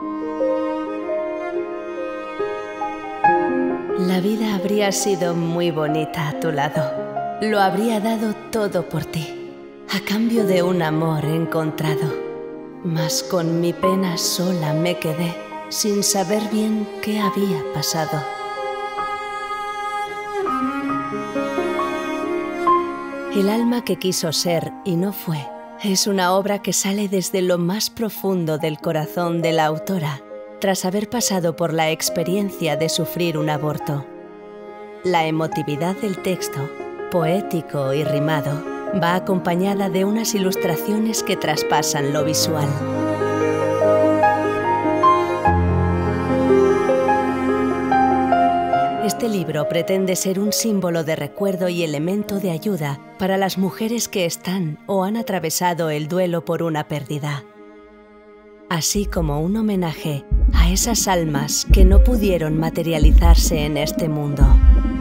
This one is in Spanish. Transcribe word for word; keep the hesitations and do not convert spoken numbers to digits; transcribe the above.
La vida habría sido muy bonita a tu lado. Lo habría dado todo por ti, a cambio de un amor encontrado. Mas con mi pena sola me quedé, sin saber bien qué había pasado. El alma que quiso ser y no fue, es una obra que sale desde lo más profundo del corazón de la autora, tras haber pasado por la experiencia de sufrir un aborto. La emotividad del texto, poético y rimado, va acompañada de unas ilustraciones que traspasan lo visual. Este libro pretende ser un símbolo de recuerdo y elemento de ayuda para las mujeres que están o han atravesado el duelo por una pérdida, así como un homenaje a esas almas que no pudieron materializarse en este mundo.